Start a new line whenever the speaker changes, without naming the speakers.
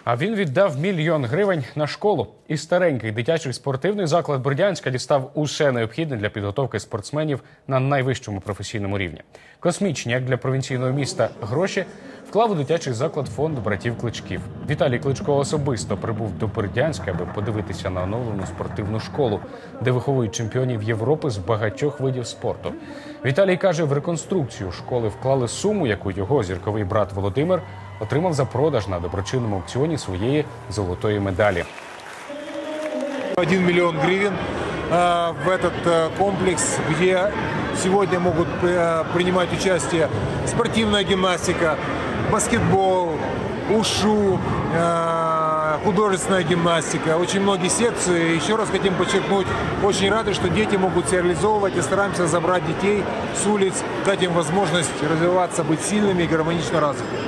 А він віддав $1 мільйон на школу. І старенький дитячий спортивний заклад Бердянська дістав усе необхідне для підготовки спортсменів на найвищому професійному рівні. Космічні, як для провінційного міста, гроші вклав у дитячий заклад фонд братів Кличків. Віталій Кличко особисто прибув до Бердянська, аби подивитися на оновлену спортивну школу, де виховують чемпіонів Європи з багатьох видів спорту. Віталій каже, в реконструкцію школи вклали суму, яку його зірковий брат Володимир отримав за продаж на доброчинному аукціоні своєї золотої медалі.
1 миллион гривен в этот комплекс, где сегодня могут принимать участие спортивная гимнастика, баскетбол, ушу, художественная гимнастика, очень многие секции. Еще раз хотим подчеркнуть, очень рады, что дети могут себя реализовывать, и стараемся забрать детей с улиц, дать им возможность развиваться, быть сильными и гармонично развитыми.